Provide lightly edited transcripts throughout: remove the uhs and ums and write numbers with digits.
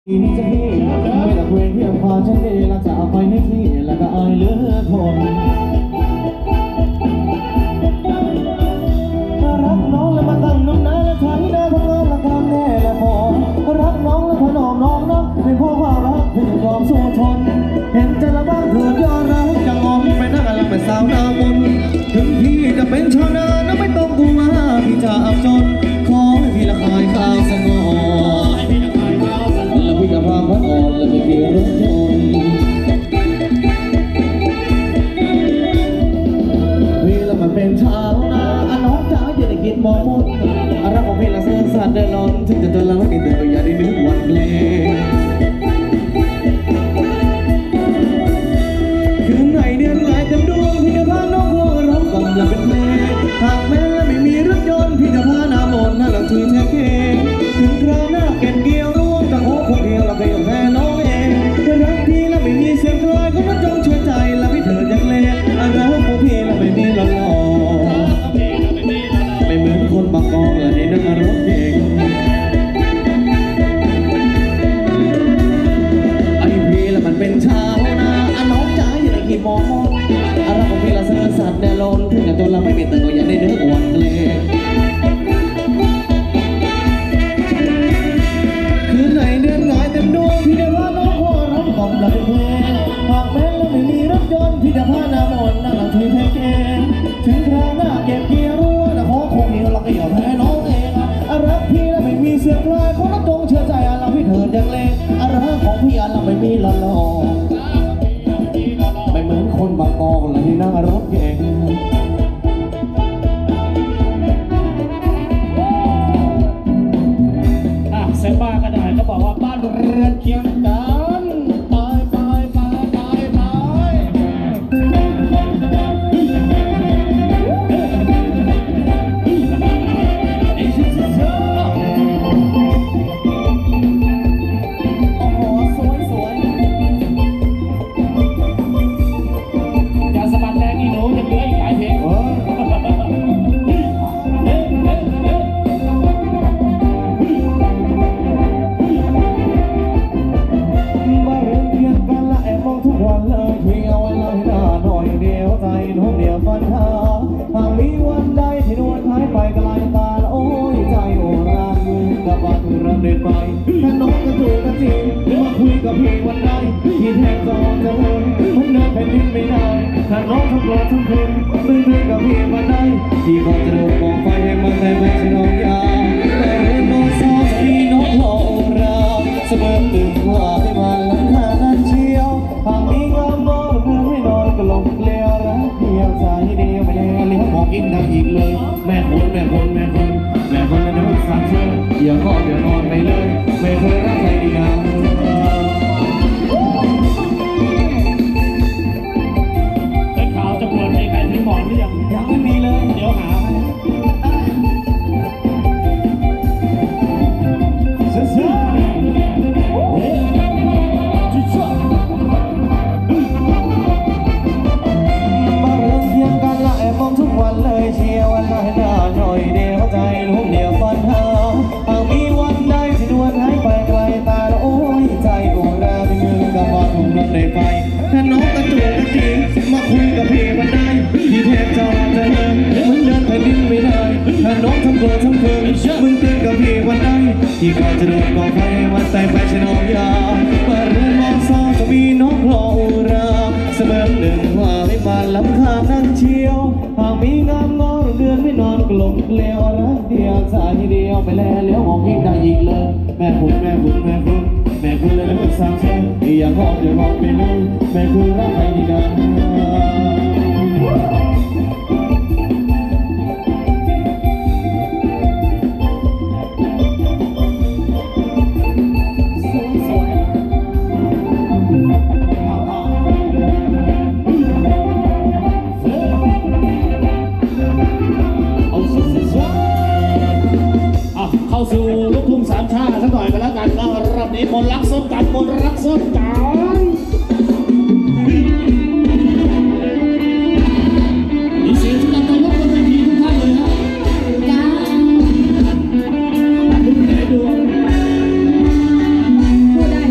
จะพี่ไม่ละเพื่อนเพียงพอฉันดีละจะเอาไปให้พี่แล้วก็เอาเหลือทนรักน้องแล้วมาตั้งน้ำหน้าและทางหน้าทำงานละทำแน่และพอรักน้องและถนอมน้องนะเป็นเพราะว่ารักพี่ยอมสู้ทนเห็นใจละบ้างเถิดยอมรักจะงอมไปนั่งอะไรเป็นสาวหน้ามนถึงพี่จะเป็นชาวนานะไม่ต้องกลัวพี่จะอับจนขอให้พี่ละคายข้าวสงบแล้วพี่จะพาพัดอ่อนแล้วไม่มีรถยนต์พี่ละมันเป็นชาวนาน้องจ๋าอย่าได้คิดมองมุดรักของพี่ละเสื่อสัตว์เดินนอนถึงจะจนแล้วไม่ได้ตื่นก็อย่าได้นึกวันเพลงคืนไหนเดือนไหนเต็มดวงพี่จะพาน้องพวงร้องกล่อมและเป็นเพลงหากแม้และไม่มีรถยนต์พี่จะพาน้ำมนต์นั่งหลังถือแท็กเองถึงคราวหน้าเก็บเกี่ยวร่วงจะขอคนเดียวเราไปกับแม่น้องเองจะรักพี่และไม่มีเสียงใครก็มาจงเชื่อใจและพี่เถิดอย่างเล่รักของพี่และไม่มีหล่อไม่เหมือนคนบางกอกและในนั่งรถเก่งไอ้พี่และมันเป็นชาวนาน้องจ๋าอย่าได้คิดมองรักของพี่ละเสื่อสัตว์แน่ลนถึงจะจนเราไม่มีตื่นก็อย่าได้นึกวันเพลงคืนไหนเดือนไหนเต็มดวงพี่จะพาน้องพวงร้องกล่อมและเป็นเพลงหากแม้และไม่มีรถยนต์พี่จะพาน้ำมนต์นั่งหลังถือแท็กเองถึงคราวหน้าเก็บเกี่ยวร่วงจะขอคงเดียวเราก็อย่าแพ้น้องเองรักพี่และไม่มีเสียงใครเขาต้องจงเชื่อใจเราพี่เถิดอย่างเล่รักของพี่เราไม่มีหล่อไม่เหมือนคนบางกอกและที่นั่งรถเก่งเซบ้าก็ได้ก็บอกว่าบ้านเรือนเคียงกันไปไปไปไปไปไอ้ชิชิชิโอ้โหสวยสวยอย่าสะบัดแรงอีหนูยังเหลืออีกหลายเพลงทุกวันเลยเพียงเอาไว้เลยหน้าหน่อยเดียวใจน้องเดียวปัญหาหากมีวันใดที่นวลหายไปไกลตาโอ้ยใจโอรามือกับบ้านเริ่มเดินไปถ้าน้องก็ถูกกันจริงมาคุยกับพี่วันใดที่แทบจะจะเลิกมันเดินแผ่นดินไม่ได้ถ้าน้องทั้งรอทั้งคืนตื่นกับพี่วันใดที่ก็จะโดนกองไฟให้มันแต่ไม่ใช่น้องยาแต่เรื่องน้องสาวที่น้องหล่อราเสมอตื่นว่าให้มันหลังคานั้นเชียวหากมีงามนอนเพื่อไม่นอนก็ลงเลี้ยวรักเพียงสายเดียวไม่แล้วเลี้ยวมองอีกนักอีกเลยแม่คนแม่คนแม่คนแม่คนนั้นสามเชื่ออย่าก็เดี๋ยวนอนไปเลยไม่เคยรักใครดีงามเป็นข่าวจำนวนมีใครถึงหมอนหรือยังยังไม่มีเลยเดี๋ยวหาทุกวันเลยเชียววันละหน้าหน่อยเดียวใจลูกเดียวปัญหาหากมีวันใดที่ดวนหายไปไกลตาโอ้ยใจโอ้ราที่มือกับว่าถูกรถได้ไปถ้าน้องกระจุกกระจิงมาคุยกับพี่วันใดที่แทบจะเดินมันเดินแผ่นดินไม่ได้ถ้าน้องทำเกินทำเกินมึงตื่นกับพี่วันใดที่ก็จะโดนกองไฟวันใส่ไปฉันน้องยามาเรื่องมองซ้อจะมีน้องรออุราเสมอหนึ่งว่าให้มาลำคานั่งเชียวหากมีงามงอเดือนไม่นอนกลมเกลียวรักเดียวสายเดียวไปแล้วเลี้ยวมองยิ่งได้อีกเลยแม่คุณแม่คุณแม่คุณแม่คุณเลยนะคุณสามเชื่ออย่าบอกอย่าบอกไปเลยแม่คุณรักใครดีนะเข้าสู่ลูกทุ่งสามชาติสักหน่อยกันแล้วกันก็รอบนี้คนรักส้มตำคนรักส้มตำมีเสียงที่ดังไปรบกวนเวทีทุกท่านเลยฮะจ้าดูไหนดูพูดได้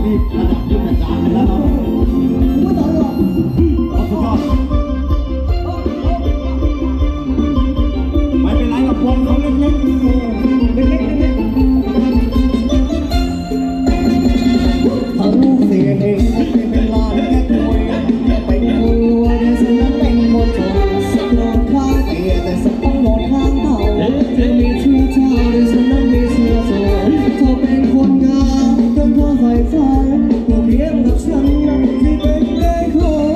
นี่ระดับยุทธการแล้วเนาะไม่ต่อหรอกสุดยอดไม่เป็นไรกับวงเขาเล็กๆถ้าลูกเสียเองเป็นลานแค่คุยไปกลัวในสนามเป็นมดจดสักนอนข้างเตียแต่สักต้องนอนข้างเต่าเธอมีเชื้อชาในสนามมีเชื้อสวยเธอเป็นคนงามจนเธอใส่ใจตัวเพียงกับฉันที่เป็นได้คน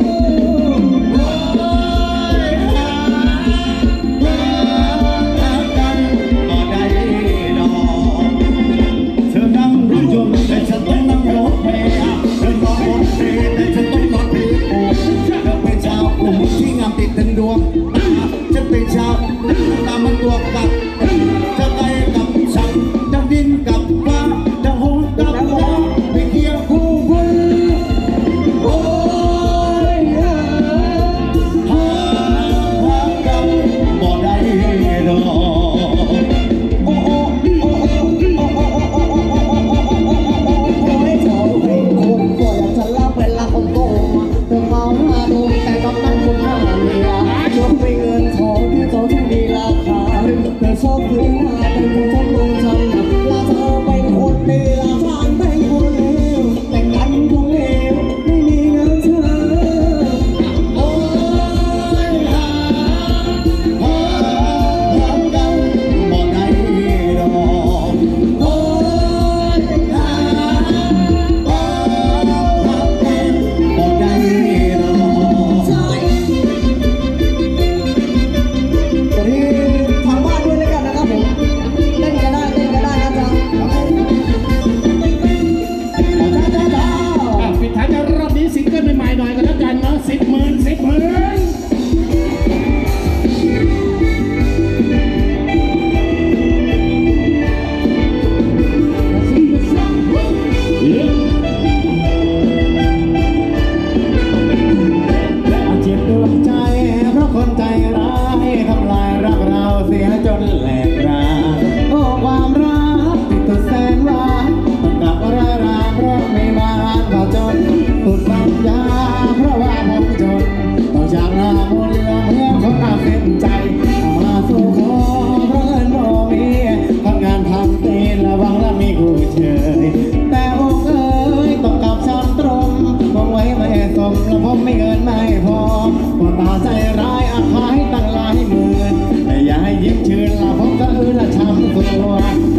แต่ฉันต้องนั่งรถเมล์เดินมองบนเตียงแต่ฉันต้องนอนเตียงโอ้เธอเป็นชาวกลุ่มที่งามติดถึงดวงฉันเป็นชาวตามันตัวกับจะไกลกับฉันจะดินกับฟ้าจะหงกับฟ้าไม่เกี่ยวคู่คุณโอ้ยหากันบ่ได้ดอกโอ้โอ้โอ้โอ้โอ้โอ้โอ้โอ้ฉันรักเวลาคนโตมาเธอเมาหน้าดูแต่กำลังคนหน้าเมียยกไปเงินทองที่เขาที่มีราคาเธอชอบซื้อมาเป็นคนชอบลงทำหนักและเธอเป็นคนดีและฉันเป็นคนเลวแต่กันคงเลวไม่มีเงินเธอโอ้ยกันบ่ได้ดอกโอ้ยบ่ได้ดอกใช่ตอนนี้ทางบ้านด้วยแล้วกันนะครับผมเต้นก็ได้นะจ๊ะปิดท้ายในรอบนี้ซิงเกิลใหม่ๆหน่อยกันแล้วกันเนาะ10,000เจ็บดวงใจเพราะคนใจร้ายทำลายรักเราเสียจนแหลกราโอ้ความรักที่ตัวแสนหวานต้องกลับร้ายราเพราะไม่มาเขาจนตุดปัญญาเพราะว่าผมจนต้องจากหน้าบนเรือเมื่อคนอาเส้นใจมาสู่ขอเพราะเงินบ่มีทำงานทำตีนระวังและมีกูเฉยแต่อกเอ้ยต้องกลับช้ำตรงมองไว้ไม่สมแล้วผมไม่เงินไม่พอคนตาใจร้ายอาฆาตตั้งหลายหมื่นแต่อย่าให้ยิ้มชื่นละผมก็ละช้ำตัว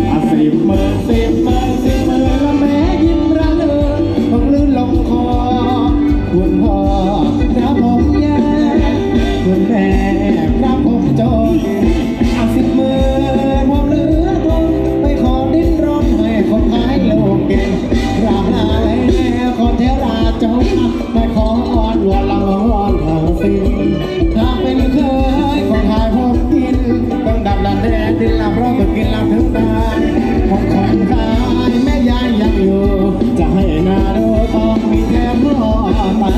10,000ละแม้ยิ้มระเริงผมลื่นลงคอคุณพ่อรับผมแย่คุณแม่รับผมจน10,000ผมเหลือทนไปขอดิ้นรนให้คนขายโลกเก่งราคาแล้วคนเทราจงไม่ขออ่อนวอนละวอนทางสิ้นถ้าเป็นเคยคนขายผมกินต้องดับละแดดดินละเพราะต้องกินละถึงตายผมคนขายแม่ยายยังอยู่จะให้นาดูต้องมีแค่พ่อตา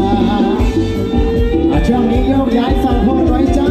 ช่วงนี้โยกย้ายสั่งโพดไว้จ้า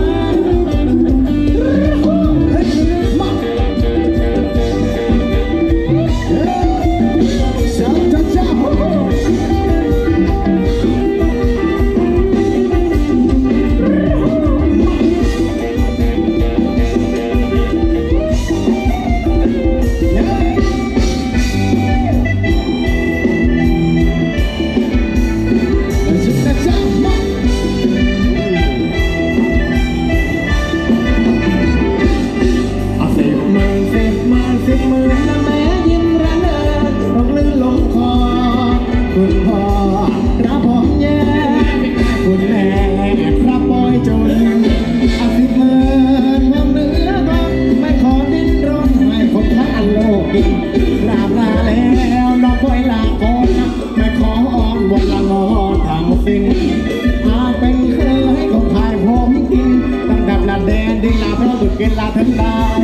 คุณพ่อรับผมแย่คุณแม่รับปอยจน10,000ผมเหลือทนไม่ขอดิ้นรนให้คนข้าโลกกินลาลาแล้วน้องคอยลาคนไม่ขออ่อนบนละงอทางสิ้นอาเป็นเคยคนขายผมกินตั้งดับละแดนดีลาเพราะสุดกินลาถึงได้